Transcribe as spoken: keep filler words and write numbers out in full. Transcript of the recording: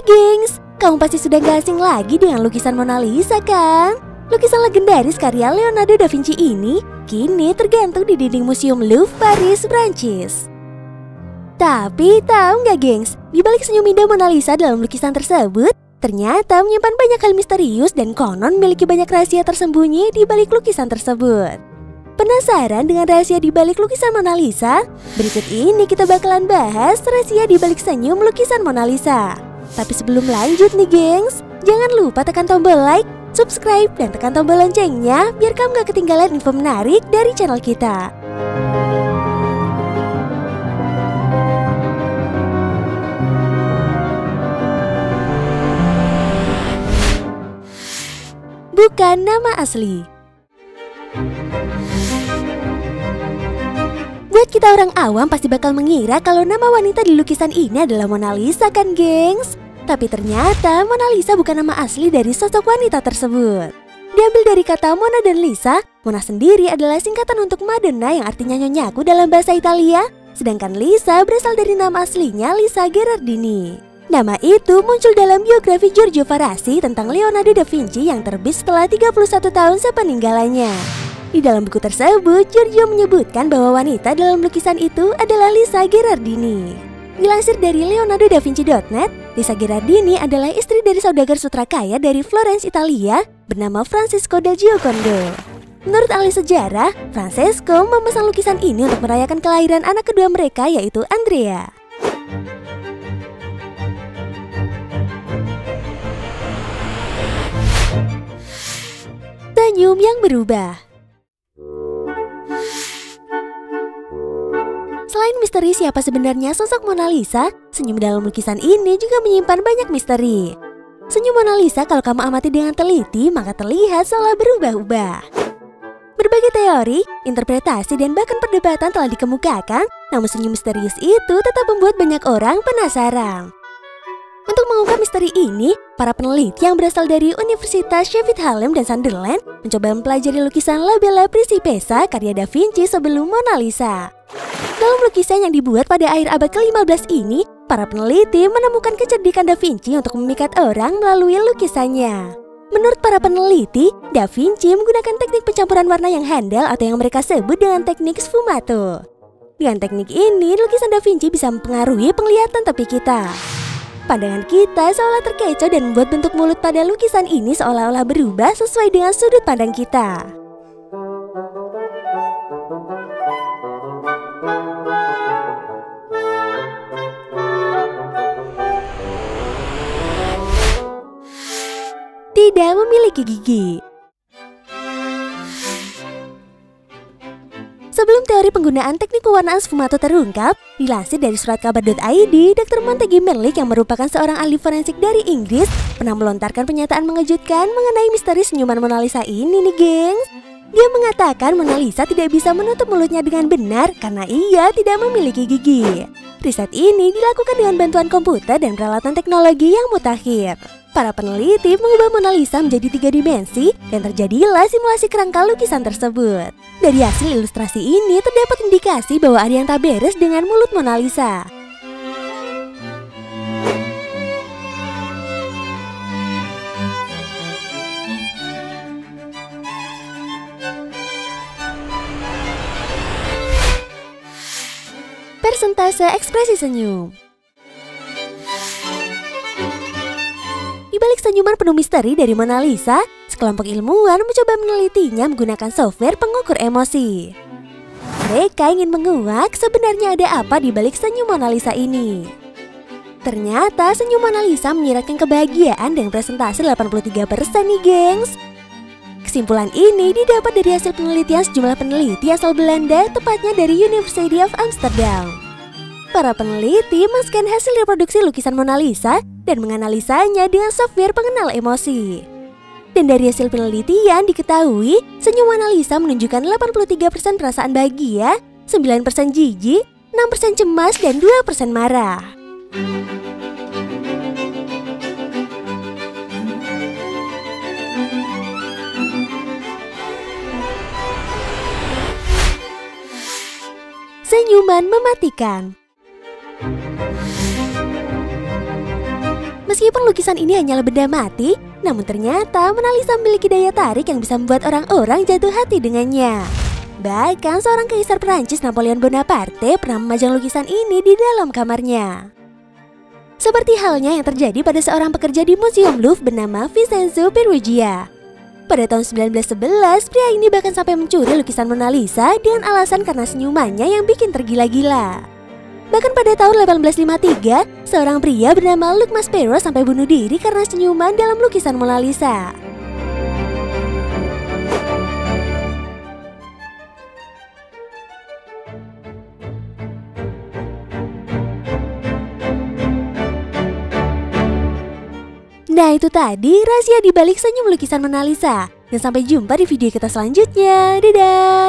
gengs, kamu pasti sudah gak asing lagi dengan lukisan Mona Lisa kan? Lukisan legendaris karya Leonardo da Vinci ini kini tergantung di dinding Museum Louvre, Paris, Prancis. Tapi tahu nggak gengs, di balik senyum indah Mona Lisa dalam lukisan tersebut, ternyata menyimpan banyak hal misterius dan konon memiliki banyak rahasia tersembunyi di balik lukisan tersebut. Penasaran dengan rahasia di balik lukisan Mona Lisa? Berikut ini kita bakalan bahas rahasia di balik senyum lukisan Mona Lisa. Tapi sebelum lanjut nih gengs, jangan lupa tekan tombol like, subscribe, dan tekan tombol loncengnya biar kamu gak ketinggalan info menarik dari channel kita. Bukan nama asli. Buat kita orang awam pasti bakal mengira kalau nama wanita di lukisan ini adalah Mona Lisa kan gengs? Tapi ternyata Mona Lisa bukan nama asli dari sosok wanita tersebut. Diambil dari kata Mona dan Lisa, Mona sendiri adalah singkatan untuk Madonna yang artinya nyonyaku dalam bahasa Italia. Sedangkan Lisa berasal dari nama aslinya Lisa Gherardini. Nama itu muncul dalam biografi Giorgio Vasari tentang Leonardo da Vinci yang terbit setelah tiga puluh satu tahun sepeninggalannya. Di dalam buku tersebut, Giorgio menyebutkan bahwa wanita dalam lukisan itu adalah Lisa Gherardini. Dilansir dari leonardo da vinci dot net, Lisa Gherardini adalah istri dari saudagar sutra kaya dari Florence, Italia bernama Francesco del Giocondo. Menurut ahli sejarah, Francesco memesan lukisan ini untuk merayakan kelahiran anak kedua mereka yaitu Andrea. Senyum yang berubah. Selain misteri siapa sebenarnya sosok Mona Lisa, senyum dalam lukisan ini juga menyimpan banyak misteri. Senyum Mona Lisa kalau kamu amati dengan teliti maka terlihat seolah berubah-ubah. Berbagai teori, interpretasi, dan bahkan perdebatan telah dikemukakan, namun senyum misterius itu tetap membuat banyak orang penasaran. Untuk mengungkap misteri ini, para peneliti yang berasal dari Universitas Sheffield Hallam dan Sunderland mencoba mempelajari lukisan La Bella Principessa karya Da Vinci sebelum Mona Lisa. Dalam lukisan yang dibuat pada akhir abad ke lima belas ini, para peneliti menemukan kecerdikan Da Vinci untuk memikat orang melalui lukisannya. Menurut para peneliti, Da Vinci menggunakan teknik pencampuran warna yang handal atau yang mereka sebut dengan teknik sfumato. Dengan teknik ini, lukisan Da Vinci bisa mempengaruhi penglihatan tepi kita. Pandangan kita seolah terkecoh dan membuat bentuk mulut pada lukisan ini seolah-olah berubah sesuai dengan sudut pandang kita. Tidak memiliki gigi. Sebelum teori penggunaan teknik pewarnaan sfumato terungkap, dilansir dari surat kabar dot i d, dokter Montague Merlick yang merupakan seorang ahli forensik dari Inggris pernah melontarkan pernyataan mengejutkan mengenai misteri senyuman Mona Lisa ini nih gengs. Dia mengatakan Mona Lisa tidak bisa menutup mulutnya dengan benar karena ia tidak memiliki gigi. Riset ini dilakukan dengan bantuan komputer dan peralatan teknologi yang mutakhir. Para peneliti mengubah Mona Lisa menjadi tiga dimensi dan terjadilah simulasi kerangka lukisan tersebut. Dari hasil ilustrasi ini terdapat indikasi bahwa ada yang tak beres dengan mulut Mona Lisa. Persentase ekspresi senyum. Di balik senyuman penuh misteri dari Mona Lisa, sekelompok ilmuwan mencoba menelitinya menggunakan software pengukur emosi. Mereka ingin menguak sebenarnya ada apa di balik senyum Mona Lisa ini. Ternyata senyum Mona Lisa menyiratkan kebahagiaan dengan presentasi delapan puluh tiga persen nih gengs. Kesimpulan ini didapat dari hasil penelitian sejumlah peneliti asal Belanda, tepatnya dari University of Amsterdam. Para peneliti men-scan hasil reproduksi lukisan Mona Lisa dan menganalisanya dengan software pengenal emosi. Dan dari hasil penelitian diketahui senyum Mona Lisa menunjukkan delapan puluh tiga persen perasaan bahagia, sembilan persen jijik, enam persen cemas, dan dua persen marah. Senyuman mematikan. Meskipun lukisan ini hanyalah benda mati, namun ternyata Mona Lisa memiliki daya tarik yang bisa membuat orang-orang jatuh hati dengannya. Bahkan seorang kaisar Perancis Napoleon Bonaparte pernah memajang lukisan ini di dalam kamarnya. Seperti halnya yang terjadi pada seorang pekerja di Museum Louvre bernama Vincenzo Peruggia. Pada tahun sembilan belas sebelas, pria ini bahkan sampai mencuri lukisan Mona Lisa dengan alasan karena senyumannya yang bikin tergila-gila. Bahkan pada tahun delapan belas lima puluh tiga, seorang pria bernama Luc Maspero sampai bunuh diri karena senyuman dalam lukisan Mona Lisa. Nah itu tadi rahasia dibalik senyum lukisan Mona Lisa. Dan sampai jumpa di video kita selanjutnya. Dadah!